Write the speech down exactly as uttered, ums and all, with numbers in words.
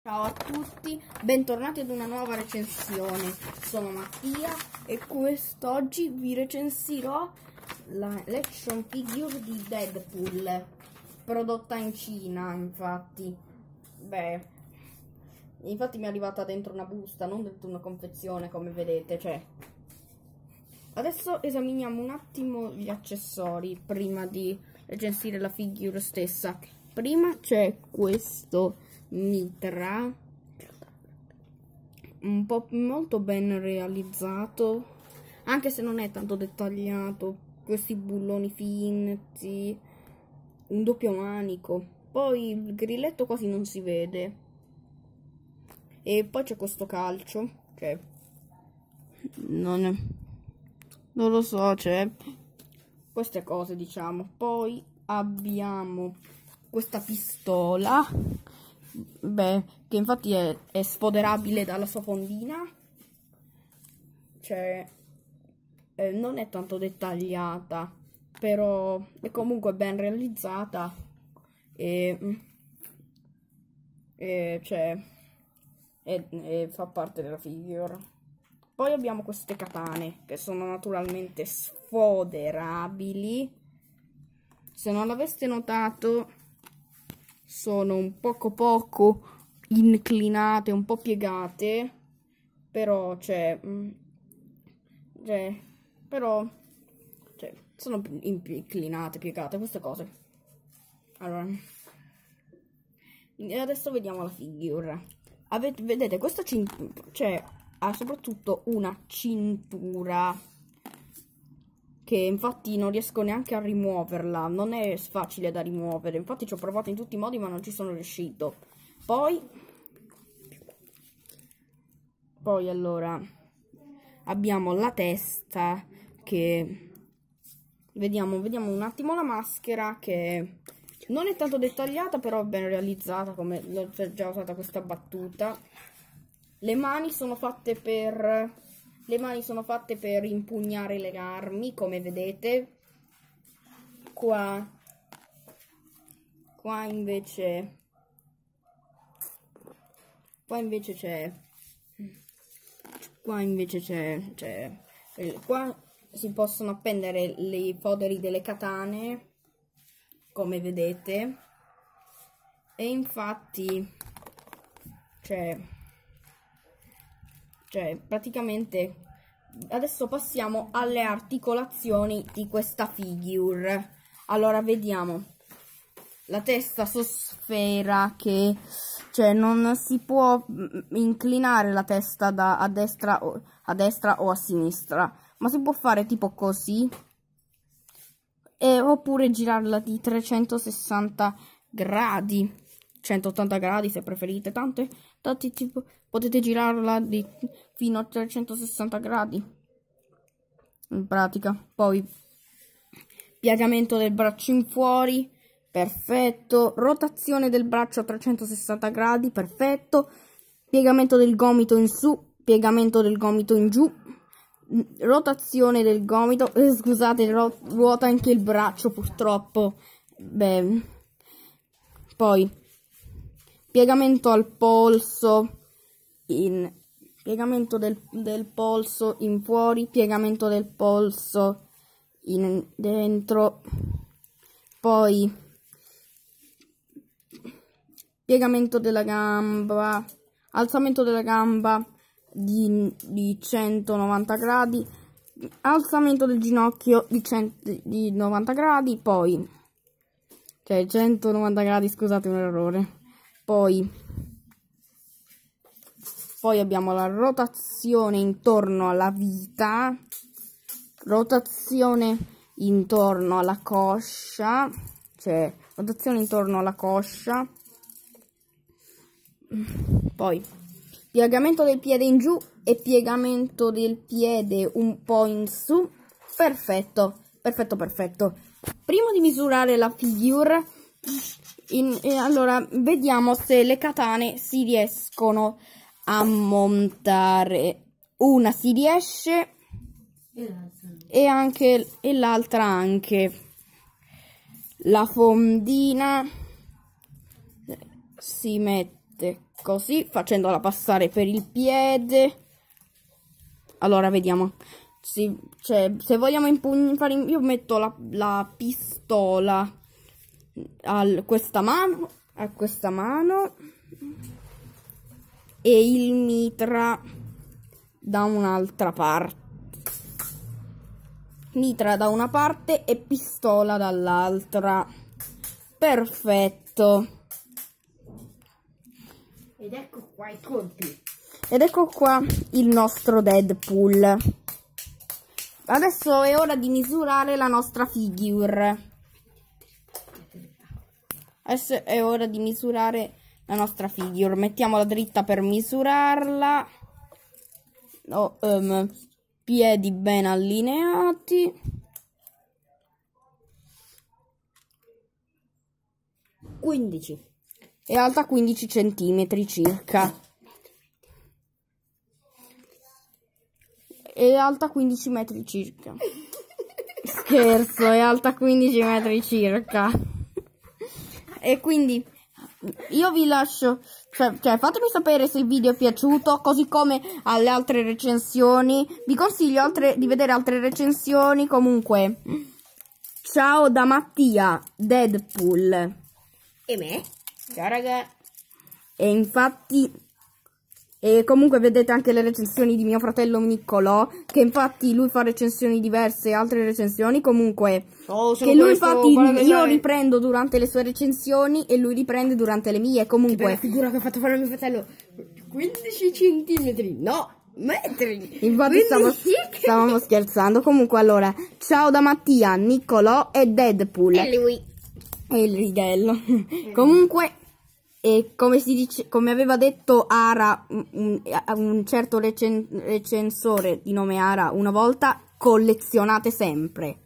Ciao a tutti, bentornati ad una nuova recensione. Sono Mattia e quest'oggi vi recensirò la action figure di Deadpool, prodotta in Cina, infatti. Beh, infatti mi è arrivata dentro una busta, non dentro una confezione, come vedete, cioè. Adesso esaminiamo un attimo gli accessori prima di recensire la figure stessa. Prima c'è questo mitra un po' molto ben realizzato, anche se non è tanto dettagliato. Questi bulloni finti, un doppio manico, poi il grilletto quasi non si vede, e poi c'è questo calcio che non è, non lo so, c'è queste cose, diciamo. Poi abbiamo questa pistola, beh, che infatti è, è sfoderabile dalla sua fondina, cioè eh, non è tanto dettagliata, però è comunque ben realizzata e, e cioè e, e fa parte della figure. Poi abbiamo queste katane che sono naturalmente sfoderabili. Se non l'aveste notato, sono un poco poco inclinate, un po' piegate, però c'è, cioè, però cioè, sono inclinate, piegate, queste cose. Allora, adesso vediamo la figure. Avete, vedete, questa cintura, cioè, ha soprattutto una cintura che infatti non riesco neanche a rimuoverla, non è facile da rimuovere, infatti ci ho provato in tutti i modi ma non ci sono riuscito. Poi, poi allora, abbiamo la testa che, vediamo, vediamo un attimo la maschera che non è tanto dettagliata, però è ben realizzata, come l'ho già usata questa battuta. Le mani sono fatte per... Le mani sono fatte per impugnare le armi, come vedete. Qua, qua invece, qua invece c'è, qua invece c'è, c'è, qua si possono appendere i foderi delle katane, come vedete, e infatti c'è, cioè praticamente adesso passiamo alle articolazioni di questa figure. Allora vediamo la testa sosfera, che cioè non si può inclinare la testa da a destra o a destra o a sinistra, ma si può fare tipo così, e oppure girarla di trecentosessanta gradi, centottanta gradi se preferite, tante, tanti tipo, potete girarla di fino a trecentosessanta gradi in pratica. Poi piegamento del braccio in fuori, perfetto. Rotazione del braccio a trecentosessanta gradi, perfetto. Piegamento del gomito in su, piegamento del gomito in giù, rotazione del gomito, eh, scusate, ruota anche il braccio purtroppo. Beh, poi piegamento al polso, in piegamento del, del polso in fuori, piegamento del polso in dentro, poi piegamento della gamba, alzamento della gamba di, di centonovanta gradi, alzamento del ginocchio di, cento, di novanta gradi, poi cioè centonovanta gradi, scusate, un errore. Poi, poi abbiamo la rotazione intorno alla vita, rotazione intorno alla coscia, cioè rotazione intorno alla coscia, poi piegamento del piede in giù e piegamento del piede un po' in su. Perfetto, perfetto, perfetto. Prima di misurare la figure, in, eh, allora vediamo se le katane si riescono a montare. Una si riesce e anche e l'altra anche. La fondina si mette così, facendola passare per il piede. Allora, vediamo. Sì, cioè, se vogliamo impugnare, io metto la, la pistola a questa mano, a questa mano e il mitra da un'altra parte. Mitra da una parte e pistola dall'altra. Perfetto. Ed ecco qua i colpi. Ed ecco qua il nostro Deadpool. Adesso è ora di misurare la nostra figure. Adesso è ora di misurare la nostra figure. Mettiamola dritta per misurarla. Oh, um, piedi ben allineati. quindici. È alta quindici centimetri circa. È alta quindici metri circa. Scherzo, è alta quindici metri circa. E quindi io vi lascio, cioè, cioè fatemi sapere se il video è piaciuto, così come alle altre recensioni. Vi consiglio altre, di vedere altre recensioni. Comunque, ciao da Mattia, Deadpool. E me? Ciao raga. E infatti, e comunque vedete anche le recensioni di mio fratello Niccolò, che infatti lui fa recensioni diverse, altre recensioni, comunque, Oh, che lui infatti io riprendo durante le sue recensioni e lui riprende durante le mie, comunque. La figura che ha fatto fare a mio fratello, quindici centimetri, no, metri. Infatti stavo, stavamo scherzando. Comunque, allora, ciao da Mattia, Niccolò e Deadpool. E lui. E il righello. Comunque, e come si dice, come aveva detto Ara, un, un certo recen, recensore di nome Ara una volta, collezionate sempre.